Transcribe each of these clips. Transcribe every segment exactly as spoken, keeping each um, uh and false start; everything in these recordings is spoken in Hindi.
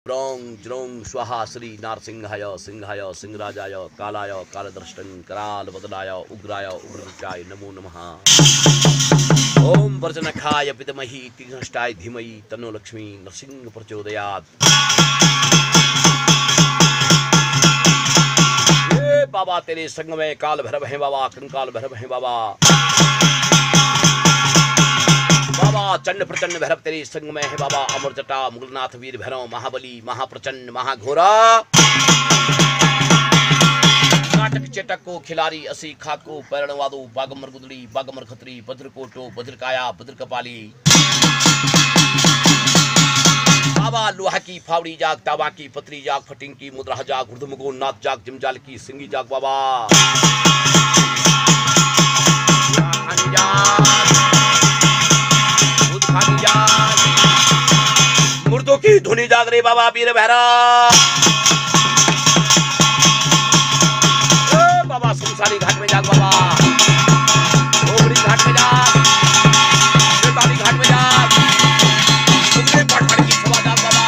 ब्रौं ज्रौं स्वाहा श्री नारसिंहाय सिंहाय सिंहराजाय कालाय कालदृष्टं करालवदनाय उग्राय उग्ररूपाय नमो नमः। ओम वर्जनखाय विद्महि तीक्ष्णष्टाय धीमहि तन्नो लक्ष्मी नरसिंह प्रचोदयात्। ये बाबा तेरे संग में काल भैरव है बाबा, कंकाल भैरव है बाबा, बाबा चंड प्रचंड भैरव तेरे संग में है बाबा। अमर जटा मुगलनाथ वीर भैरव महाबली महाप्रचंड महाघोरा, नाटक चेटक को खिलारी असी खाको पैरण वादो बागमर गुदड़ी बागमर खत्री भद्रकोटो भद्रकाया भद्रकपाली, बाबा लोहा की फावड़ी जाग ताबा की पतरी जाग फटिंग की मुद्रा जाग उर्धमुगो नाथ जाग जिमजाल की सिंगी जाग बाबा मुर्दों की धुनी जाग रे बाबा वीर भैरा। बाबा सुनसारी घाट में जाग बाबा, ओगड़ी घाट में जाग, बेताली घाट में जाग, सुनने पटपट की सभा जाग बाबा।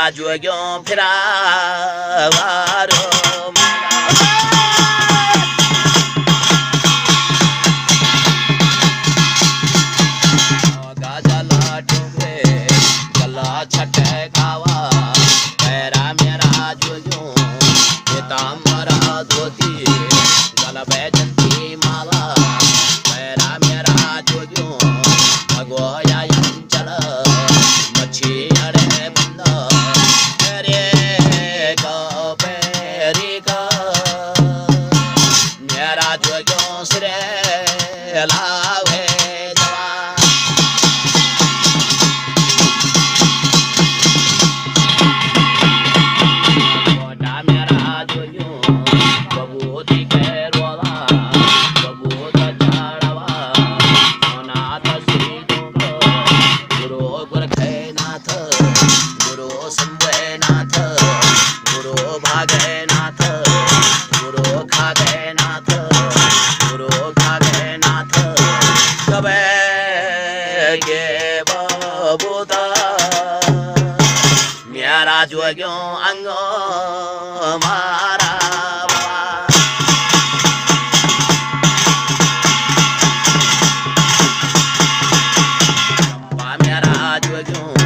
मेरा जोग्यों फिरा वारो गाजला डूबे गला छटे गावा मेरा मेरा जोग्यों पीताम्बरा धोती गला बैजंती माला मेरा मेरा जोग्यों भगोया चल मच्छी अड़े बंदा मेरे का पेरी का मेरा जोग्यों सिरे लावे मेरा जोग्यों अंगो मारा मेरा जोग्यों